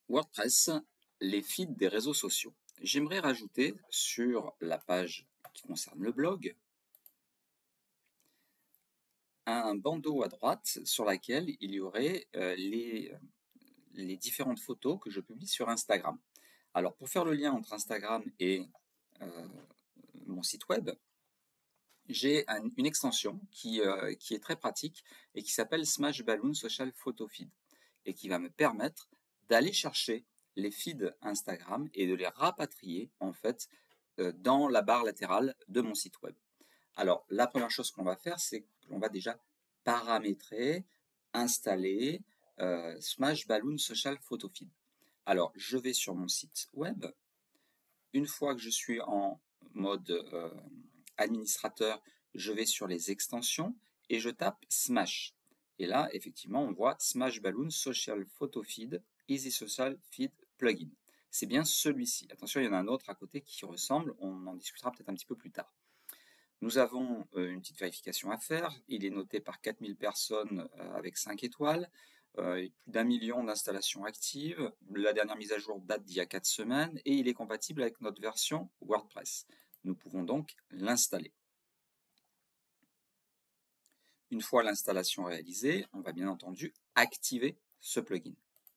WordPress, les feeds des réseaux sociaux. J'aimerais rajouter sur la page qui concerne le blog un bandeau à droite sur laquelle il y aurait les différentes photos que je publie sur Instagram. Alors pour faire le lien entre Instagram et euh, mon site web, j'ai une extension qui est très pratique et qui s'appelle Smashballoon Social Photo Feed et qui va me permettre d'aller chercher les feeds Instagram et de les rapatrier en fait dans la barre latérale de mon site web. Alors la première chose qu'on va faire, c'est que l'on va déjà paramétrer, installer Smashballoon Social Photo Feed. Alors je vais sur mon site web. Une fois que je suis en mode administrateur, je vais sur les extensions et je tape Smash. Et là, effectivement, on voit Smashballoon Social Photo Feed, Easy Social Feed Plugin. C'est bien celui-ci. Attention, il y en a un autre à côté qui ressemble, on en discutera peut-être un petit peu plus tard. Nous avons une petite vérification à faire. Il est noté par 4000 personnes avec 5 étoiles. Plus d'1 million d'installations actives. La dernière mise à jour date d'il y a 4 semaines et il est compatible avec notre version WordPress. Nous pouvons donc l'installer. Une fois l'installation réalisée, on va bien entendu activer ce plugin.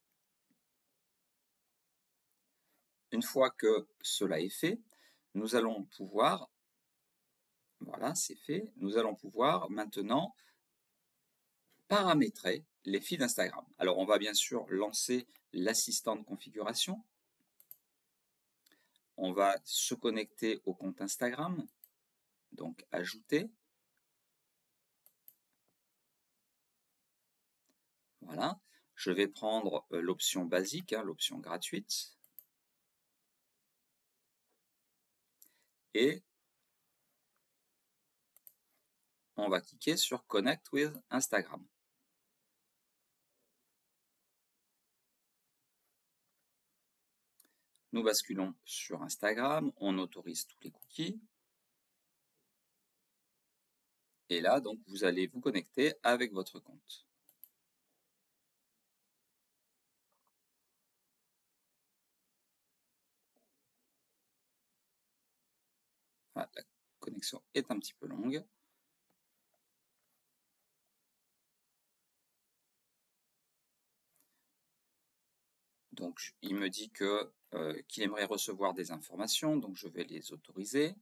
Une fois que cela est fait, nous allons pouvoir, voilà, c'est fait, nous allons pouvoir maintenant paramétrer les feeds Instagram. Alors, on va bien sûr lancer l'assistant de configuration. On va se connecter au compte Instagram, donc ajouter. Voilà. Je vais prendre l'option basique, l'option gratuite. Et on va cliquer sur Connect with Instagram. Nous basculons sur Instagram, on autorise tous les cookies. Et là, donc, vous allez vous connecter avec votre compte. Voilà, la connexion est un petit peu longue. Donc, il me dit qu'il aimerait recevoir des informations, donc je vais les autoriser.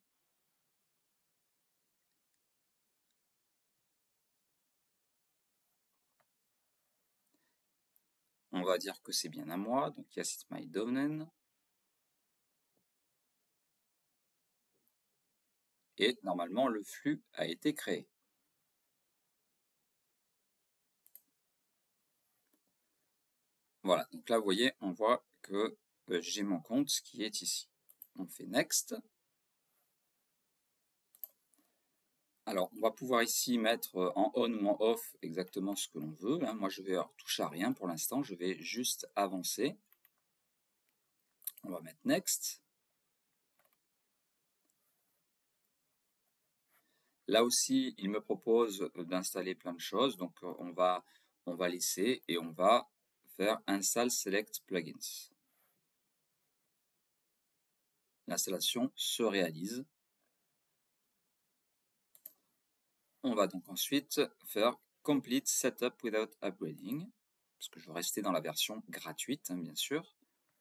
On va dire que c'est bien à moi, donc yes, it's my domain. Et normalement, le flux a été créé. Voilà, donc là, vous voyez, on voit que j'ai mon compte qui est ici. On fait Next. Alors, on va pouvoir ici mettre en on ou en off exactement ce que l'on veut. Moi, je vais toucher à rien pour l'instant. Je vais juste avancer. On va mettre Next. Là aussi, il me propose d'installer plein de choses. Donc, on va laisser et on va faire Install Select Plugins. L'installation se réalise. On va donc ensuite faire Complete Setup Without Upgrading, parce que je veux rester dans la version gratuite, bien sûr.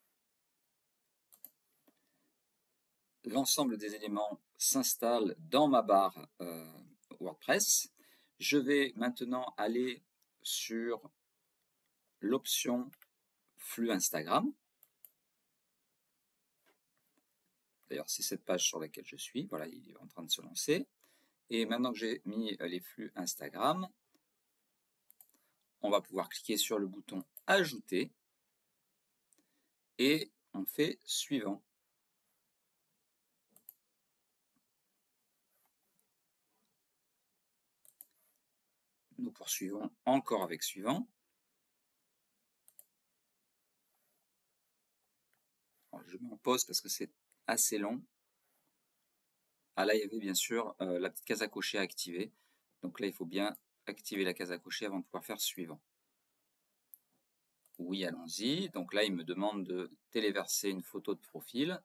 L'ensemble des éléments s'installe dans ma barre WordPress. Je vais maintenant aller sur l'option flux Instagram. D'ailleurs, c'est cette page sur laquelle je suis. Voilà, il est en train de se lancer. Et maintenant que j'ai mis les flux Instagram, on va pouvoir cliquer sur le bouton Ajouter et on fait Suivant. Nous poursuivons encore avec Suivant. Alors, je mets en pause parce que c'est assez long. Ah là, il y avait bien sûr la petite case à cocher à activer. Donc là, il faut bien activer la case à cocher avant de pouvoir faire Suivant. Oui, allons-y. Donc là, il me demande de téléverser une photo de profil.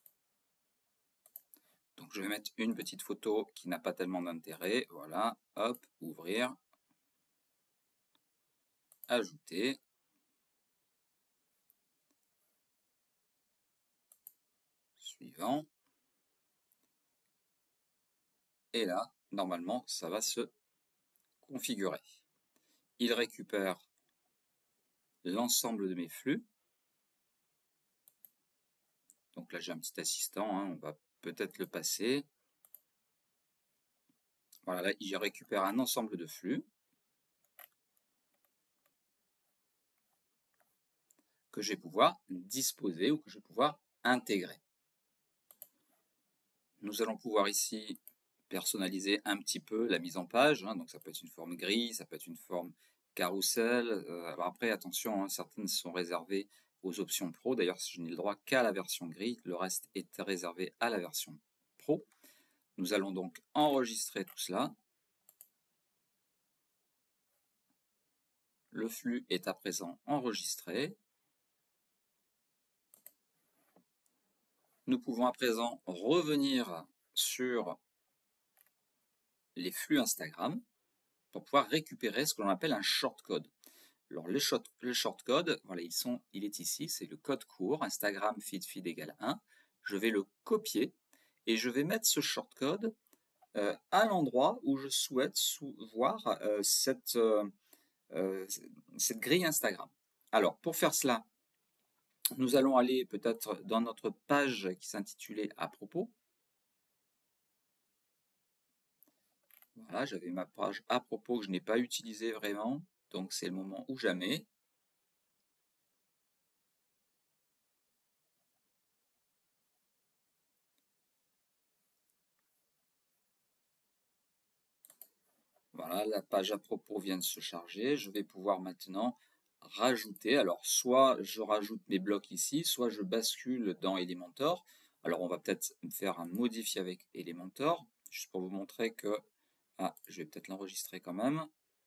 Donc je vais mettre une petite photo qui n'a pas tellement d'intérêt. Voilà, hop, ouvrir, ajouter. Suivant. Et là, normalement, ça va se configurer. Il récupère l'ensemble de mes flux. Donc là, j'ai un petit assistant, hein, on va peut-être le passer. Voilà, là, il récupère un ensemble de flux que je vais pouvoir disposer ou que je vais pouvoir intégrer. Nous allons pouvoir ici personnaliser un petit peu la mise en page, hein, donc ça peut être une forme grille, ça peut être une forme carrousel. Alors après, attention, hein, certaines sont réservées aux options pro. D'ailleurs, je n'ai le droit qu'à la version grille, le reste est réservé à la version pro. Nous allons donc enregistrer tout cela. Le flux est à présent enregistré. Nous pouvons à présent revenir sur les flux Instagram pour pouvoir récupérer ce que l'on appelle un shortcode. Alors le shortcode, voilà, il est ici, c'est le code court, Instagram feed égale 1. Je vais le copier et je vais mettre ce shortcode à l'endroit où je souhaite voir cette grille Instagram. Alors pour faire cela, nous allons aller peut-être dans notre page qui s'intitulait à propos. Voilà, j'avais ma page à propos que je n'ai pas utilisée vraiment, donc c'est le moment ou jamais. Voilà, la page à propos vient de se charger. Je vais pouvoir maintenant rajouter. Alors, soit je rajoute mes blocs ici, soit je bascule dans Elementor. Alors, on va peut-être faire un modifier avec Elementor, juste pour vous montrer que... Ah, je vais peut-être l'enregistrer quand même.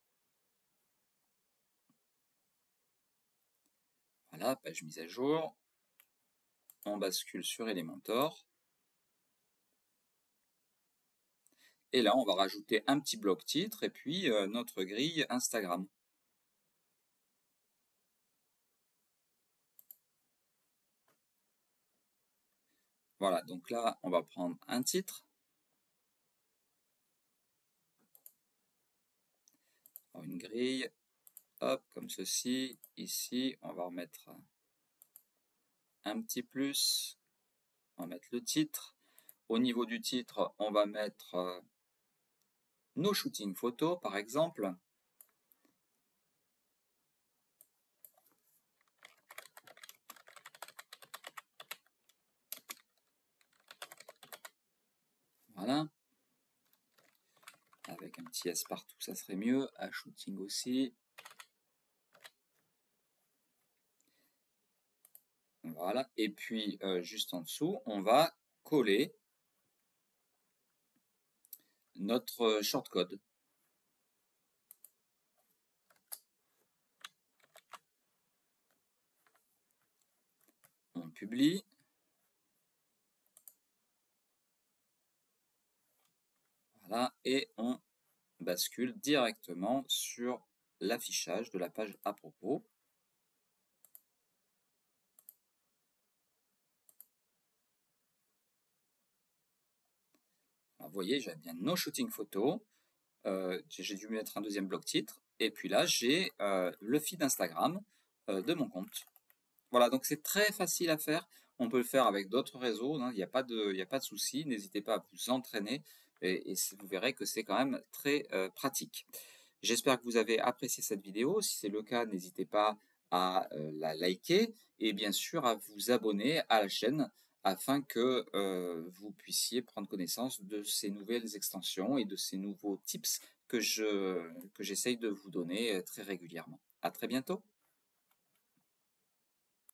Voilà, page mise à jour. On bascule sur Elementor. Et là, on va rajouter un petit bloc titre et puis notre grille Instagram. Voilà, donc là, on va prendre un titre. Une grille, hop, comme ceci. Ici, on va remettre un petit plus. On va mettre le titre. Au niveau du titre, on va mettre nos shootings photos, par exemple. Voilà. Avec un petit S partout, ça serait mieux. À shooting aussi. Voilà. Et puis, juste en dessous, on va coller notre shortcode. On publie. Voilà. Et on bascule directement sur l'affichage de la page à propos. Alors, vous voyez, j'ai bien nos shooting photos. J'ai dû mettre un deuxième bloc titre. Et puis là, j'ai le feed Instagram de mon compte. Voilà, donc c'est très facile à faire. On peut le faire avec d'autres réseaux, hein, il n'y a pas de souci. N'hésitez pas à vous entraîner et vous verrez que c'est quand même très pratique. J'espère que vous avez apprécié cette vidéo. Si c'est le cas, n'hésitez pas à la liker et bien sûr à vous abonner à la chaîne afin que vous puissiez prendre connaissance de ces nouvelles extensions et de ces nouveaux tips que j'essaye de vous donner très régulièrement. À très bientôt.